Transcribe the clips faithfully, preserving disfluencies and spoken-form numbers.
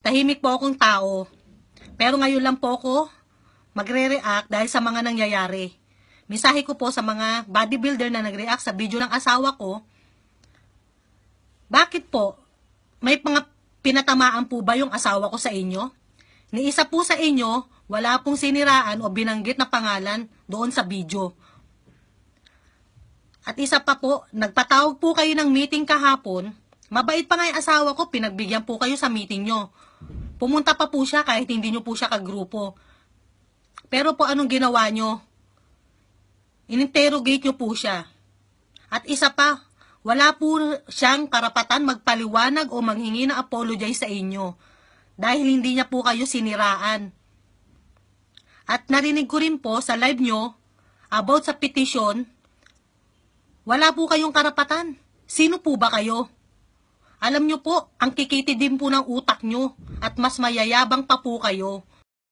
Tahimik po akong tao. Pero ngayon lang po ako magre-react dahil sa mga nangyayari. Mensahe ko po sa mga bodybuilder na nag-react sa video ng asawa ko. Bakit po? May mga pinatamaan po ba yung asawa ko sa inyo? Ni isa po sa inyo, wala pong siniraan o binanggit na pangalan doon sa video. At isa pa po, nagpatawag po kayo ng meeting kahapon. Mabait pa nga yung asawa ko, pinagbigyan po kayo sa meeting nyo. Pumunta pa po siya kahit hindi nyo po siya kagrupo. Pero po anong ginawa nyo? Ininterrogate nyo po siya. At isa pa, wala po siyang karapatan magpaliwanag o manghingi ng apologize sa inyo. Dahil hindi niya po kayo siniraan. At narinig ko rin po sa live nyo about sa petition, wala po kayong karapatan. Sino po ba kayo? Alam nyo po, ang kikiti din po ng utak nyo at mas mayayabang pa po kayo.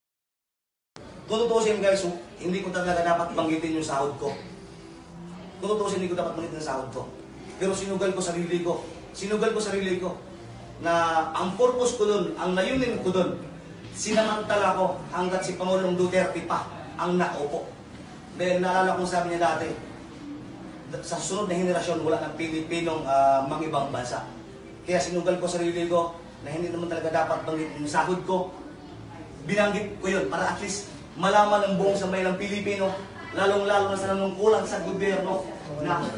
Tututusin guys, hindi ko talaga dapat banggitin yung sahod ko. Tututusin, hindi ko dapat banggitin yung sahod ko. Pero sinugal ko sarili ko. Sinugal ko sarili ko na ang purpose ko dun, ang layunin ko dun, sinamantala ko hanggat si Pangulong Duterte pa ang nakaupo. Dahil naalala kong sabi niya dati, sa sunod na henerasyon wala ng Pilipinong uh, mangibang bansa. Kaya sinugal ko sarili ko na hindi naman talaga dapat banggitin yung sahod ko. Binanggit ko yun para at least malaman ng buong samay ng Pilipino, lalong-lalo na sa nanungkulan sa gobyerno na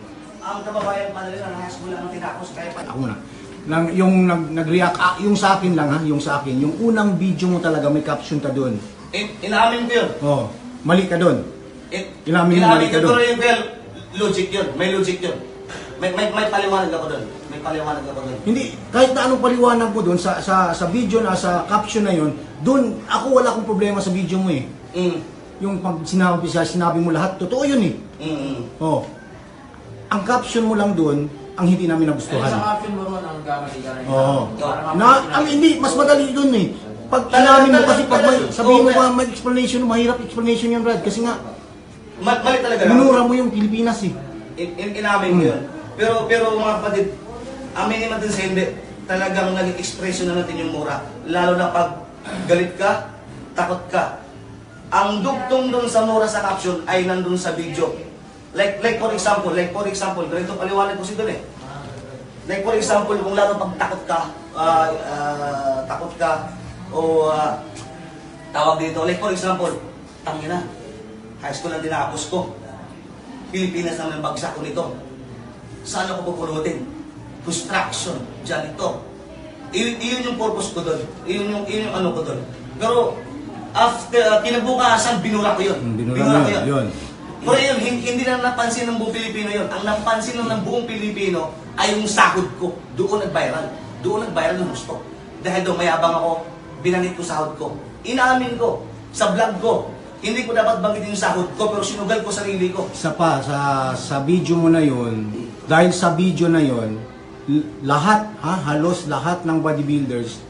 ang kababayan pa nila na high school lang ang tinapos. Kaya pa... Ako na. Nang, yung nag, nag-react, ah, yung sa akin lang ha, yung sa akin, yung unang video mo talaga may caption ka doon. In, inaamin ko yun. Oh, mali ka doon. In, Inamin mo mali ka doon. Pero yung well, logic yun, may logic yun. May, may, may paliwanag ako doon. May paliwanag ako doon. Hindi, kahit na anong paliwanag mo doon, sa, sa, sa video na, sa caption na yun, doon, ako wala akong problema sa video mo eh. Mm. Yung pag sinabi, sinabi mo lahat, totoo yun eh. Mm. Oh. Ang caption mo lang doon, ang hindi namin nagustuhan. Sa caption mo ron, ang gamali ka rin. Oo. Na, ang hindi, mas madali doon eh. Pag inamin mo kasi, pag may, sabihin mo ba, may explanation, mahirap explanation yung Brad. Kasi nga, Mal mali talaga lang. minura mo yung Pilipinas eh. In, in, inamin ko yun. Pero, pero mga kapatid, aminin natin sa hindi, talagang naging expression na natin yung mura. Lalo na pag galit ka, takot ka. Ang dugtong doon sa mura sa caption ay nandun sa video. Like, like for example, like for example, ganito paliwanag ko si doon eh. Like for example, kung lalo pag takot ka, uh, uh, takot ka, o uh, tawag dito, like for example, tangina, high school ang tinapos ko. Pilipinas naman ang bagsak ko nito. Saan ako pupulutin? Construction, dyan ito. I iyon yung purpose ko doon. Iyon yung, iyon yung ano ko doon. Pero, after, uh, kinabukasan, binura ko yun. Binura, binura ko yun. yun. Pero yun, hindi, hindi na napansin ng buong Pilipino yun. Ang napansin lang ng buong Pilipino ay yung sahod ko. Doon nag-viral. Doon nag-viral ng gusto. Dahil doon mayabang ako, binanggit ko sahod ko. Inaamin ko, sa vlog ko, hindi ko dapat banggitin yung sahod ko, pero sinugal ko sarili ko. Isa pa, sa, sa video mo na yun, dahil sa video na yun, lahat, ha, halos lahat ng bodybuilders,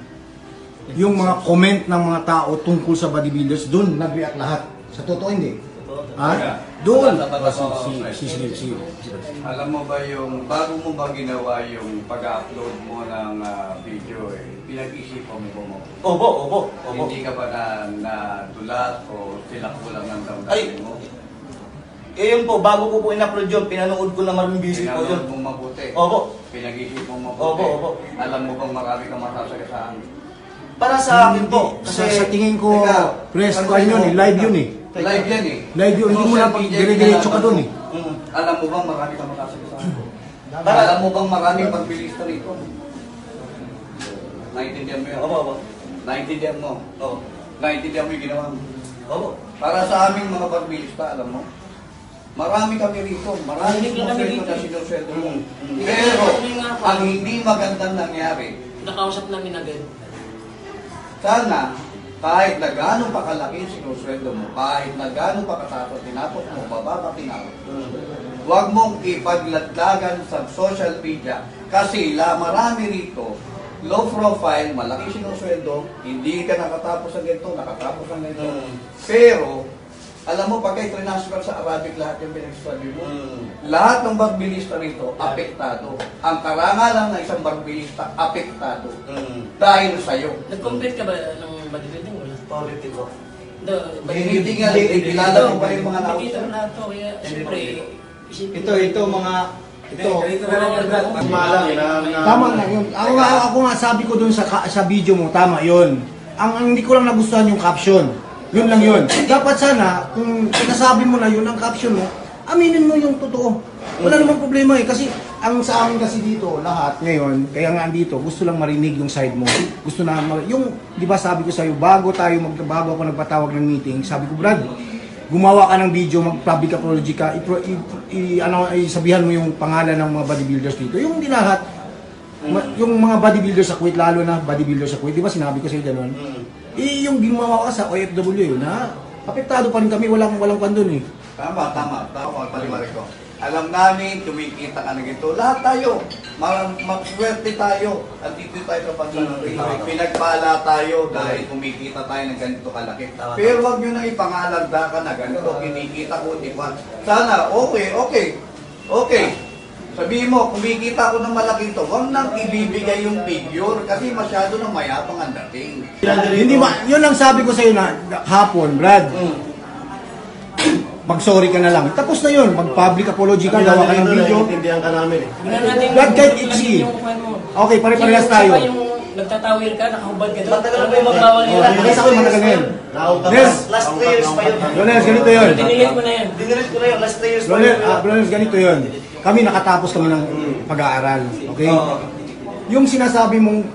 yung mga comment ng mga tao tungkol sa bodybuilders, doon nag-react lahat. Sa totoo hindi? Ha? Doon. Si, si, si, si, si, Alam mo ba yung, bago mo ba ginawa yung pag-upload mo ng uh, video, eh, pinag-isipan mo mo? Opo, opo, opo. Hindi ka ba na, na dulat o tilak-ulang ng damdamin mo? Eh yun po, bago ko po in-upload yun, pinanood ko na maraming busy po yun. Pinanood mo mabuti? Opo. Pinag-isip mo mabuti? Opo, opo. Alam mo bang marami kang masasagasaan? Para sa akin po, sa, kasi... sa tingin ko, press ko yun eh, live yun eh. Live yan eh. Live yun, hindi mo lang dire-diretso ka doon eh. Mm. Alam mo bang marami kang masasagasaan? Para... Alam mo bang maraming pagbilista rito? Naintindihan mo yun? Opo, opo. Naintindihan mo? Oo. Naintindihan mo yung ginawa mo? Opo. Para sa aming mga pagbilista, alam mo? Marami kami rito. Marami sinusweldo na sinusweldo mo. Pero, ang hindi magandang nangyari, Nakausap namin agad. sana, kahit na gano'ng pa kalaki sinusweldo mo, kahit na gano'ng pa katato tinapos mo, bababa tinapos. Huwag mong ipaglatlagan sa social media kasi la marami rito, low profile, malaki sinusweldo, hindi ka nakatapos ng ganito, nakatapos ng ganito. Pero, Alam mo, pagka transfer sa Arabic lahat yung pinagsasabi mo, Mm. lahat ng barbilista rito, apektado. Ang karangalan ng isang barbilista, apektado. Mm. Dahil sa'yo. Nag-compete ka ba ng bodybuilding? Wala. Politiko. The, Hindi nga, kilala mo pa yung mga tao. Nakikita mo lahat to, kaya siyempre, isipin Ito, ito mga ito. Ganito na lang yan, Brad. Malang na, na Tama na yun. Ako nga, ako nga sabi ko dun sa ka- sa video mo, tama yun. Ang, ang hindi ko lang nagustuhan yung caption. Yun lang yun. Dapat sana, kung sinasabi mo na yun ang caption mo, aminin mo yung totoo. Wala namang problema eh. Kasi ang sa amin kasi dito, lahat ngayon, kaya nga andito, gusto lang marinig yung side mo. Gusto na, mar- yung, di ba sabi ko sa'yo, bago tayo, mag, bago ako nagpatawag ng meeting, sabi ko, Brad, gumawa ka ng video, mag-public apology ka, i, i, i, ano, isabihan mo yung pangalan ng mga bodybuilders dito. Yung di lahat, ma- yung mga bodybuilders sa Kuwait, lalo na bodybuilders sa Kuwait, di ba sinabi ko sa'yo gano'n? Eh, yung gumawa ka sa O F W yun, ha? Apektado pa rin kami, walang walang kwan dun eh. Tama, tama. Tama, paliwanag ko. Alam namin, kumikita ka na ganito. Lahat tayo, ma- maswerte tayo. Andito tayo sa bansa ng Pilipinas. Pinagpala tayo dahil kumikita tayo ng ganito kalaki. Pero wag nyo na ipangalagda ka na ganito. Kinikita ko, di ba? Sana, okay, okay. Okay. Sabihin mo, kumikita ko ng malaki ito, huwag nang ibibigay yung figure kasi masyado nang mayabang ang dating. Hindi ba, yun lang sabi ko sa'yo na hapon, Brad. Mag-sorry ka na lang. Tapos na yun, mag-public apology ka, gawa ka ng video. Intindihan ka namin eh. Brad, kahit itchy. Okay, pare-parehas tayo. Yung nagtatawir ka, nakahubad ka doon. Matagal Alam na mo yun. yung magbawal nila. Pakita ko yung matagal na yun. Last, last three years pa yun. Lonels, ganito yun. Dinilit mo na yan. Dinilit ko na yun, last three years pa Lonels, yun. ah, Lonels, ganito yun. Kami nakatapos kami ng pag-aaral. Okay? Oo. Yung sinasabi mong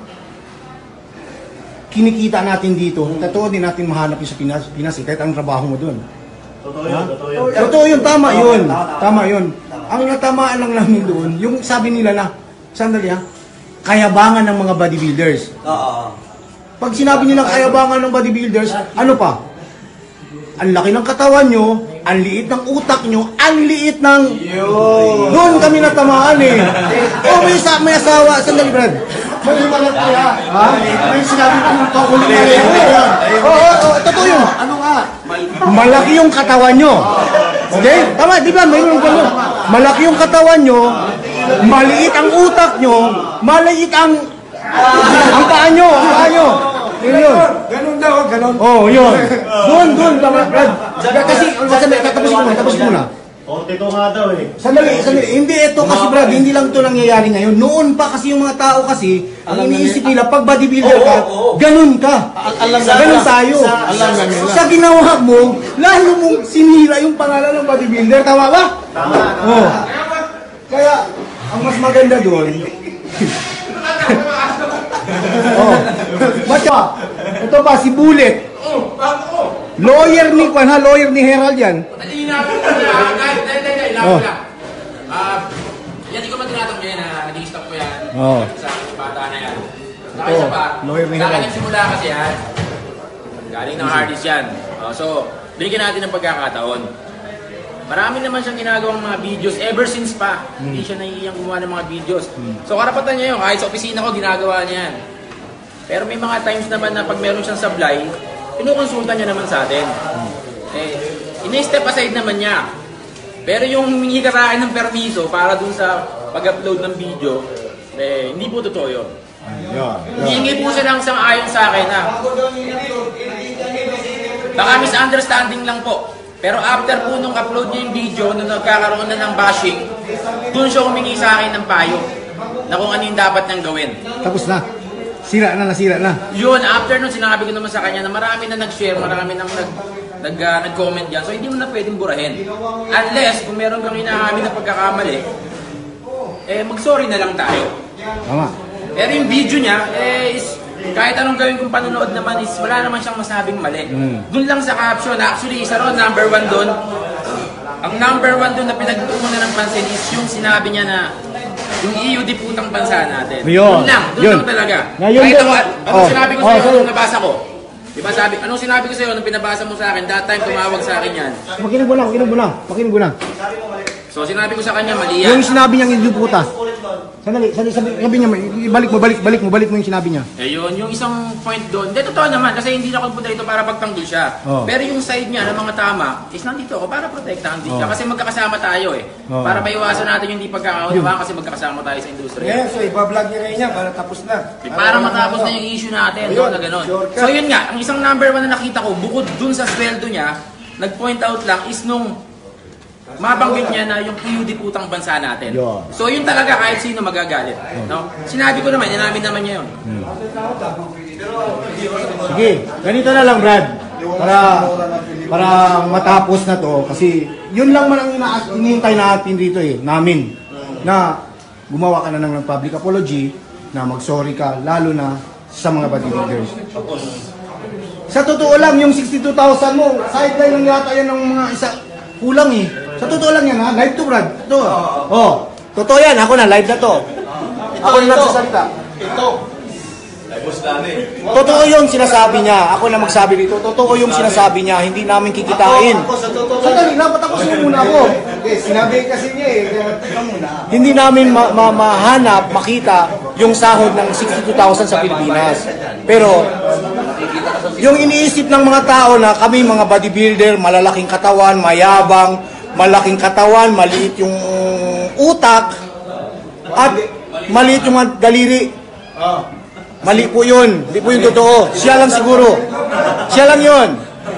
kinikita natin dito, totoo din natin mahanap yung sa Pinas, Pinas eh, kahit ang trabaho mo doon. Totoo yun, totoo yun. Totoo yun, tama yun. Tama, tama. Tama yun. Ang natamaan lang namin doon, yung sabi nila na, sandali ha, kayabangan ng mga bodybuilders. Oo, oo. Pag sinabi nila kayabangan ng bodybuilders, ano pa? Ang laki ng katawan nyo, ang liit ng utak nyo, ang liit ng... Yun! Doon kami natamaan eh. O may, sa, may asawa, sandali Brad. May himalat kaya. Ha? May sinabi ko ng pakuling mali. Oo, oo, oo, totoo yun. Ano nga? Malaki yung katawan nyo. Okay? Tama, di ba? Mayroon ka nun. Malaki yung katawan nyo, maliit ang utak nyo, maliit ang... ang paa nyo, ang paa nyo. Yun yun. Ganun daw, ganun. Oh, yun. Doon, doon, tama, Brad. Kasi, kasi, tatapusin ko muna, tapusin ko muna. forty-two nga daw eh. Sandali, sandali. Hindi ito kasi, Brad, hindi lang ito nangyayari ngayon. Noon pa kasi yung mga tao kasi, ang iniisip nila, pag bodybuilder ka, ganun ka. Ganun tayo. Sa ginawa mo, lalo mong sinira yung pangalan ng bodybuilder. Tama ba? Tama. Oh. Kaya, ang mas maganda doon, oh. Ba't ka? Ito ba, si Bullet. Lawyer ni Kwan ha, lawyer ni Herald yan. Inabot ko na, dahil, dahil, dahil, inabot Oh. ko na. Ah, yan, di ko man tinatanong yan, na nag-i-stop ko yan. Oh. Sa bata na yan. Saka isa pa, lawyer ni sa akin Herald. nagsimula kasi yan. Galing ng hardest yan. Oh, so, binigyan natin ng pagkakataon. Marami naman siyang ginagawang mga videos ever since pa. Hindi siya naiiyang gumawa ng mga videos. So karapatan niya yun. Kahit sa opisina ko, ginagawa niya yan. Pero may mga times naman na pag meron siyang supply, pinukonsulta niya naman sa atin. Eh, ina-step aside naman niya. Pero yung humingi ka sa akin ng permiso para dun sa pag-upload ng video, eh, hindi po totoo yun. Hihingi po siya lang sang ayon sa akin na baka misunderstanding lang po. Pero after po nung upload niya yung video, nung nagkakaroon na ng bashing, dun siya humingi sa akin ng payo na kung ano yung dapat niyang gawin. Tapos na. Sira na, nasira na. Yun, after nun, sinabi ko naman sa kanya na marami na nag-share, marami nang nag, nag, uh, nag-comment dyan. So, hindi mo na pwedeng burahin. Unless, kung meron kang inaamin na pagkakamali, eh, mag-sorry na lang tayo. Tama. Pero yung video niya, eh, is, kahit anong gawin kong panonood naman is wala naman siyang masabing mali. Mm. Doon lang sa caption, actually, isa ron, number one doon. Ang number one doon na pinagtutunan ng pansin is yung sinabi niya na yung E U D putang bansa natin. Yun. Doon lang, doon Yun. lang talaga. Ngayon Kahit din, ako, ah, anong oh, sinabi ko oh, sa'yo sorry. nung nabasa ko? Diba sabi, anong sinabi ko sa'yo nung pinabasa mo sa akin, that time tumawag sa akin yan. Makinig mo lang, makinig mo lang. Makinig mo lang. So So sinabi ko sa kanya, mali yan. Yung sinabi niyang hindi puta. Sandali, sandali, sabi, sabi niya, ibalik mo, balik, balik mo, balik mo yung sinabi niya. Eh yun, yung isang point doon, hindi, totoo naman, kasi hindi na ako punta dito para pagtanggol siya. Oh. Pero yung side niya ng mga tama, is nandito ako para protektahan din siya. Oh. Kasi magkakasama tayo eh. Oh. Para maiwasan natin yung hindi pagkakaunawaan kasi magkakasama tayo sa industriya. Yeah, so iba-vlog niya rin niya para tapos na. Eh, para matapos na yung issue natin, Ayun, no, na gano'n. shortcut. So yun nga, ang isang number one na nakita ko, bukod dun sa sweldo niya, nag-point out lang is nung mabanggit niya na yung P U D putang bansa natin. Yun. So yun talaga kahit sino magagalit. No? Sinabi ko naman, inamin naman niya yun. Sige, ganito na lang Brad. Para para matapos na to kasi yun lang man ang ina- hinihintay natin dito eh, namin. Na gumawa ka na ng public apology, na mag-sorry ka lalo na sa mga bodybuilders. Sa totoo lang yung sixty-two thousand mo, sideline lang yata yan ng mga isa kulang eh. Sa totoo lang yan ha, live to Brad. Ito. Oh, totoo yan, ako na live na to. Ako na nagsasalita. Totoo yung sinasabi niya. Ako na magsabi dito. Totoo yung sinasabi niya. Hindi namin kikitain. Sandali, dapat ako siya muna ako. Sinabi kasi niya eh, kaya tika muna. Hindi namin ma- ma- mahanap, makita yung sahod ng sixty-two thousand sa Pilipinas. Pero, yung iniisip ng mga tao na kami mga bodybuilder, malalaking katawan, mayabang, malaking katawan, maliit yung utak, at maliit yung mga daliri. Mali po yun. Hindi po yung totoo. Siya lang siguro. Siya lang yun.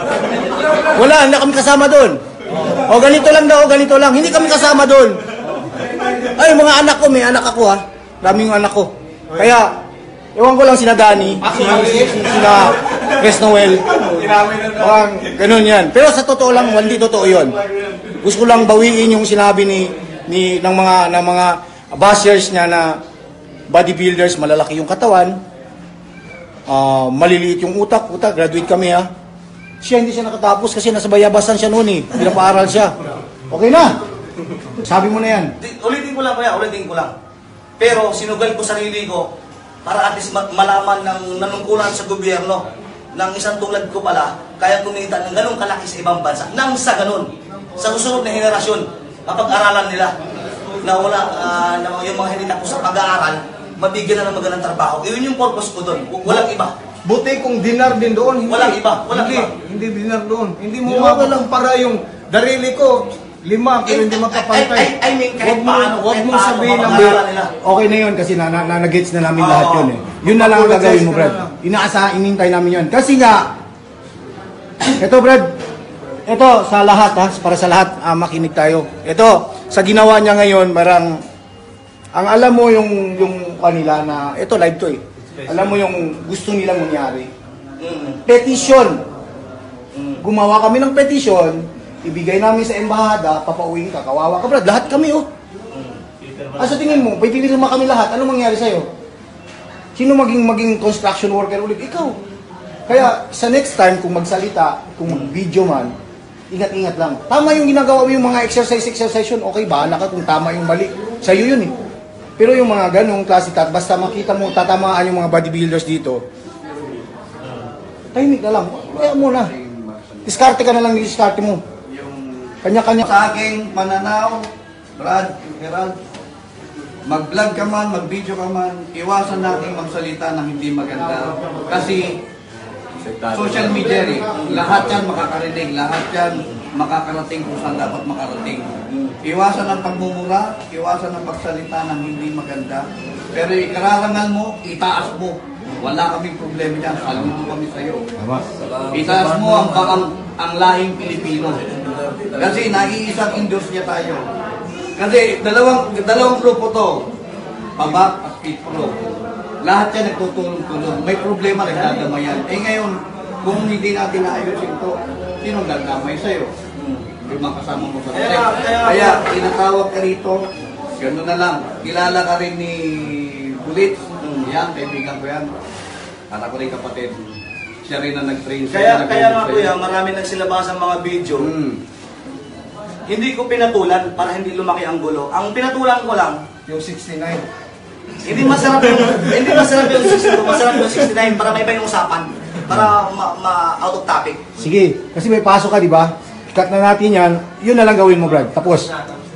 Wala, hindi kami kasama doon. O ganito lang daw, ganito lang. Hindi kami kasama doon. Ay, mga anak ko, may anak ako ha. Dami yung anak ko. Kaya, ewan ko lang sina Danny, si, si, si, sina Chris Noel. Mga ganun yan. Pero sa totoo lang, hindi totoo yun. Gusto ko lang bawiin yung sinabi ni, ni ng mga ng mga bashers niya na bodybuilders, malalaki yung katawan, uh, maliliit yung utak. Utak, graduate kami ha. Siya hindi siya nakatapos kasi nasa bayabasan siya noon eh. Pinapaaral siya. Okay na. Sabi mo na yan. Di- Ulitin ko lang kuya, ulitin ko lang. Pero sinugal ko sarili ko para at least ma- malaman ng nanungkulan sa gobyerno ng isang tulad ko pala kaya kumita ng ganong kalaki sa ibang bansa. Nang sa ganon, sa susunod na henerasyon, mapag-aralan nila na wala, ah, na yung mga hindi tapos sa pag-aaral, mabigyan na ng magandang trabaho. Iyon yung purpose ko doon. Walang iba. Buti kung dinar din doon. Hindi, Walang iba, walang hindi, iba. Hindi dinar doon. Hindi mo Di yeah, ba? lang para yung darili ko, lima, pero hindi makapantay. I, I, I mean, kahit Huwag mo, paano, huwag kahit mo paano, sabihin na mapag-aralan nila. Okay na yun kasi na, na, na, na-gets na namin Oo. lahat yun eh. Yun na lang ang Apologize gagawin mo ka Brad. na lang. Inaasa, inintay namin yun. Kasi nga, eto Brad, eto sa lahat ha, para sa lahat ah, makinig tayo. Eto, sa ginawa niya ngayon, marang, ang alam mo yung, yung kanila na, eto live to eh. Alam mo yung gusto nilang mangyari. Mm. Petition. Gumawa kami ng petition, ibigay namin sa embahada, papauwiin ka, kawawa ka Brad. Lahat kami oh. Ah, sa tingin mo, pipirma kami lahat, ano mangyari sa'yo? Sino maging maging construction worker ulit? Ikaw. Kaya sa next time, kung magsalita, kung mag-video man, ingat-ingat lang. Tama yung ginagawa mo yung mga exercise, exercise yun, okay, bahala ka kung tama yung mali. Sa'yo yun eh. Pero yung mga ganong klase, tat, basta makita mo, tatamaan yung mga bodybuilders dito, tahimik na lang. Kaya mo na. Diskarte ka na lang, diskarte mo. Kanya-kanya. Sa aking pananaw, Brad, Gerald, mag-vlog ka man, mag-video ka man, iwasan natin magsalita ng hindi maganda. Kasi social media rin, lahat yan makakarinig, lahat yan makakarating kung saan dapat makarating. Iwasan ang pagmumura, iwasan ang pagsalita ng hindi maganda. Pero ikararangal mo, itaas mo. Wala kaming problema dyan, saludo kami sa'yo. Itaas mo ang, ang, ang lahing Pilipino. Kasi naiisang industria tayo. Kasi dalawang dalawang grupo to, Pabak at Pit Pro. Lahat yan nagtutulong-tulong. May problema, nagdadamayan. Eh ngayon, kung hindi natin naayusin to, sino gagkamay sa'yo? Yung mga kasama mo sa tech. Kaya, tinatawag ka rito, gano'n na lang. Kilala ka rin ni Bulits. Yan, kaibigan ko yan. At ako rin kapatid. Siya rin na nag-train. Kaya, kaya nga kuya, marami nagsilabas ang mga video. Hmm. Hindi ko pinatulan para hindi lumaki ang gulo. Ang pinatulan ko lang, Yung sixty-nine. hindi masarap yung hindi masarap yung sixty-two, masarap yung sixty-nine para may iba yung usapan. Para ma, ma out of topic. Sige, kasi may pasok ka, di ba? Cut na natin yan. Yun na lang gawin mo, Brad. Tapos.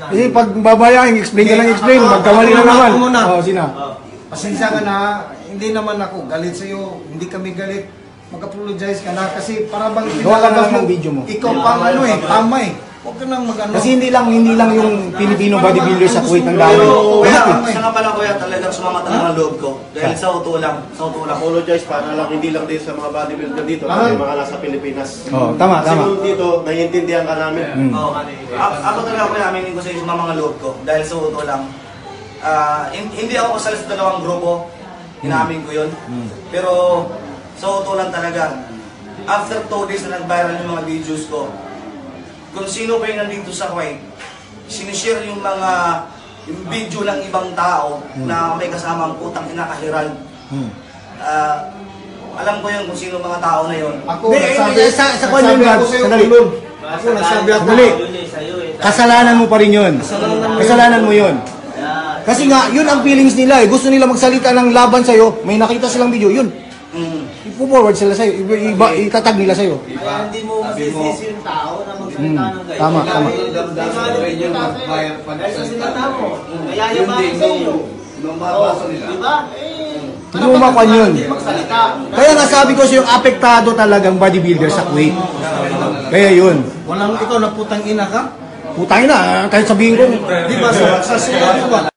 Eh, pag babayahin, explain ka lang explain, magkamali na naman. Ako muna. Oh, sina. Pasensya ka na, hindi naman ako galit sa'yo, hindi kami galit. Mag-apologize ka na kasi para bang Gawa ka na pinalabas lang ng video mo. Ikaw pang ano eh, tama eh. Huwag ka nang mag-ano. Kasi hindi lang hindi lang yung Filipino bodybuilder sa Kuwait ang dami. Pero kuya, Lahat eh. siya nga pala kuya, talagang sumamata naman ang loob ko. Dahil sa uto lang, sa uto lang. Apologize para lang hindi lang din sa mga bodybuilder dito, Ah. kasi mga nasa Pilipinas. Oh, tama, Kasi tama. kung dito, naiintindihan ka namin. Mm. Oh, a- ako talaga kuya, aminin ko sa iyo sa mga loob ko. Dahil sa uto lang. Ah, hin- hindi ako kasali sa dalawang grupo. Inamin ko yun. Pero sa uto lang talaga. After two days na nag-viral yung mga videos ko, kung sino pa yung nandito sa Kuwait, sinishare yung mga yung video ng ibang tao na may kasamang putang kinakahiral. Hmm. Ah, alam ko yun kung sino mga tao na yun. Ako, Hindi, nagsabi, eh, sa- sa kwan yun, nagsabi ako Gabs, sa'yo, sandali. tulog. Ako, nagsabi ako. Sandali. Kasalanan mo pa rin yun. Kasalanan mo yun. Kasi nga, yun ang feelings nila eh. Gusto nila magsalita ng laban sa'yo, may nakita silang video, yun. Mm. Ipo-forward sila sa'yo, iba, iba, itatag nila sa'yo. Kaya hindi mo masisisi yung tao na magsalita Hmm. ng ganyan. Tama, tama. Yung damdamin mo rin yung magbayar pa Dahil sa sinata mo, Yun mayayaman din, sa iyo. nung mabasa nila. Di ba? Eh, Hindi mo makuha yun. magsalita. Kaya nga sabi ko sa'yo, apektado talagang bodybuilder sa Kuwait. Kaya yun. Walang ikaw na putang ina ka? Putangin na, kahit sabihin ko. Di ba sa, sa sulat ko ba?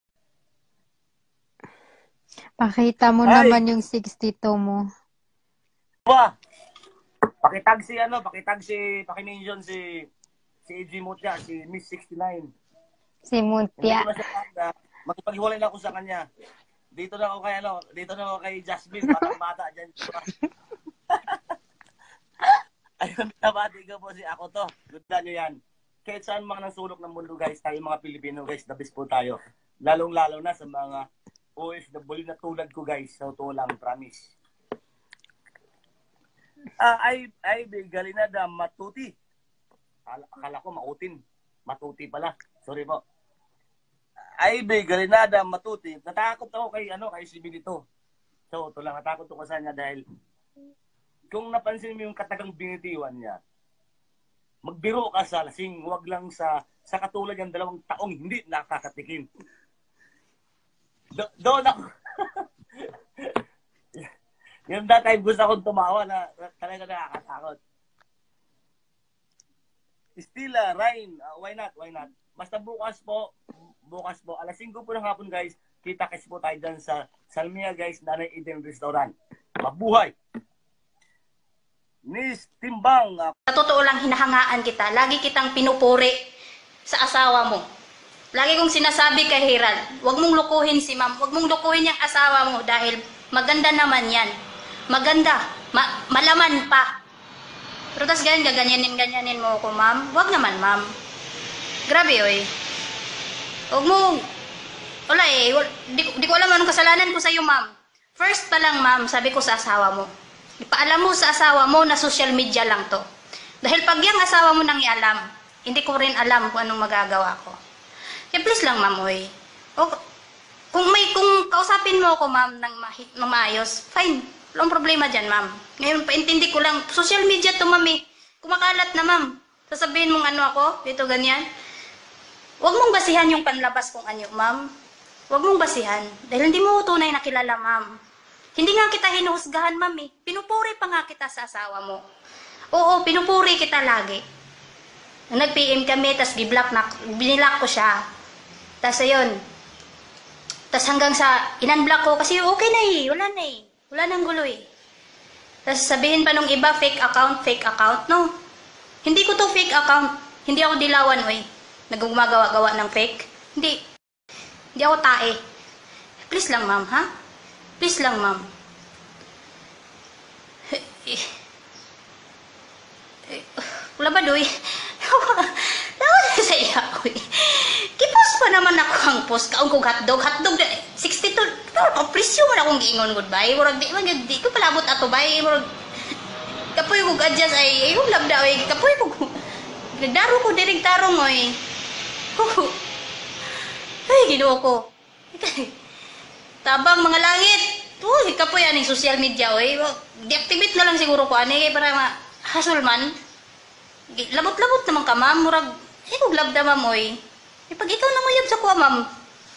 Pakita mo Ay. naman yung sixty-two mo. Ba? Pakitag si ano, pakitag si pakimension si si A G Mutya, si Miss sixty-nine. Si Hindi Muntya. ko na siya kaya, makipaghiwalay na ako sa kanya. Dito na ako kay ano, dito na ako kay Jasmine, batang bata diyan. Ayun, nabati ko po si ako to. Good na niyo yan. Kahit saan mga nang sulok ng mundo guys, tayo mga Pilipino guys, the best po tayo. Lalong-lalo na sa mga O F W na tulad ko guys, sa totoo lang, promise. Ah, ay, ay, galing na da, matuti. Akala, akala ko mautin. Matuti pala. Sorry po. Ay, galing na da, matuti. Natakot ako kay, ano, kay si Benito. So, ito lang, natakot ako sa kanya dahil kung napansin mo yung katagang binitiwan niya, magbiro ka sa lasing, huwag lang sa sa katulad yung dalawang taong hindi nakakatikim. Do, doon ako. Yung that time gusto akong tumawa na, na talaga nakakatakot. Still, uh, Ryan, uh, why not? Why not? Basta bukas po, bukas po, alas singko po ng hapon guys, kita kasi po tayo dyan sa Salmia guys, Nanay Eden Restaurant. Mabuhay! Miss Timbang, uh, Sa totoo lang, hinahangaan kita. Lagi kitang pinupuri sa asawa mo. Lagi kong sinasabi kay Hiral, huwag mong lukuhin si ma'am. Huwag mong lukuhin yung asawa mo dahil maganda naman yan. Maganda. Ma malaman pa. Pero tas ganyan, gaganyanin-ganyanin mo ako, ma'am. Huwag naman, ma'am. Grabe, oy. Huwag mo, wala eh. Wala, di, di ko alam anong kasalanan ko sa'yo, ma'am. First pa lang, ma'am, sabi ko sa asawa mo. Ipaalam mo sa asawa mo na social media lang to. Dahil pag yung asawa mo nang ialam, hindi ko rin alam kung anong magagawa ko. Kaya please lang, ma'am, oy. O, kung may, kung kausapin mo ako, ma'am, ng, ma- ng maayos, fine. Walang problema dyan, ma'am. Ngayon, paintindi ko lang, social media to, ma'am, eh. Kumakalat na, ma'am. Sasabihin mong ano ako, dito ganyan. Huwag mong basihan yung panlabas kong anyo, ma'am. Huwag mong basihan. Dahil hindi mo tunay na kilala, ma'am. Hindi nga kita hinuhusgahan, ma'am, eh. Pinupuri pa nga kita sa asawa mo. Oo, pinupuri kita lagi. Nag-P M kami, tas giblock na, binilak ko siya. Tas ayun. Tas hanggang sa inunblock ko, kasi okay na eh, wala na eh. Wala nang gulo eh. Tas sabihin pa nung iba, fake account, fake account. No. Hindi ko to fake account. Hindi ako dilawan, oy. Nagumagawa-gawa ng fake. Hindi. Hindi ako tae. Please lang, ma'am, ha? Please lang, ma'am. Wala ba, doy? Nawan na sa iya, oy. Kipos pa naman ako ang post. Kaong kong hotdog. Hotdog, sixty-two. Pero presyo man akong giingon, goodbye. Murag di, man, di ko palabot ato, bay. Murag, kapoy ko gadjas ay, ayong labda, oy. Kapoy ko, nagdaro ko, dirig tarong, oy. Ay, ginuo ko. Tabang mga langit. Uy, kapoy aning social media, oy. Deactivate na lang siguro ko, ani, para ma-hassle man. Labot-labot naman ka, ma'am. Murag, eh, kung labda, ma'am, oy. Eh, pag ikaw namuyab sa kuha, ma'am,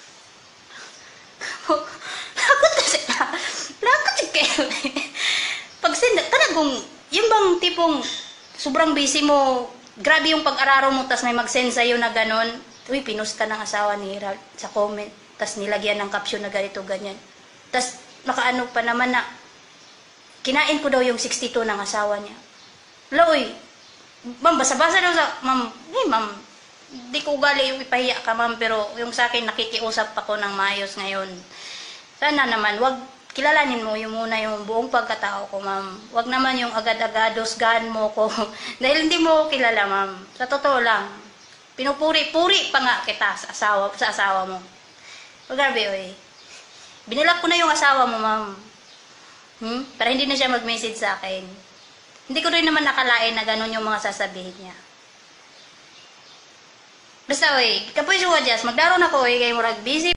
lakot kasi ka. Lakot si kayo. Pag sinda, kanagong, yung bang tipong sobrang busy mo, grabe yung pag-araro mo, tas may mag-send sa'yo na ganon, uy, pinost ka ng asawa ni Herald sa comment, tas nilagyan ng caption na ganito, ganyan. Tas, nakaano pa naman na, kinain ko daw yung sixty-two ng asawa niya. Wala, uy, ma'am, basa-basa daw sa, ma'am, eh, ma'am, di ko ugali yung ipahiya ka, ma'am, pero yung sa akin, nakikiusap ako ng maayos ngayon. Sana naman, wag kilalanin mo yung muna yung buong pagkatao ko, ma'am. Wag naman yung agad-agad husgahan mo ko. Dahil hindi mo ko kilala, ma'am. Sa totoo lang, pinupuri-puri pa nga kita sa asawa, sa asawa mo. O grabe, oy. Binilak ko na yung asawa mo, ma'am. Hmm? Para hindi na siya mag-message sa akin. Hindi ko rin naman nakalain na ganun yung mga sasabihin niya. Basta, oy, kapoy siya, Jazz, magdaron ako, oy, kayo murag busy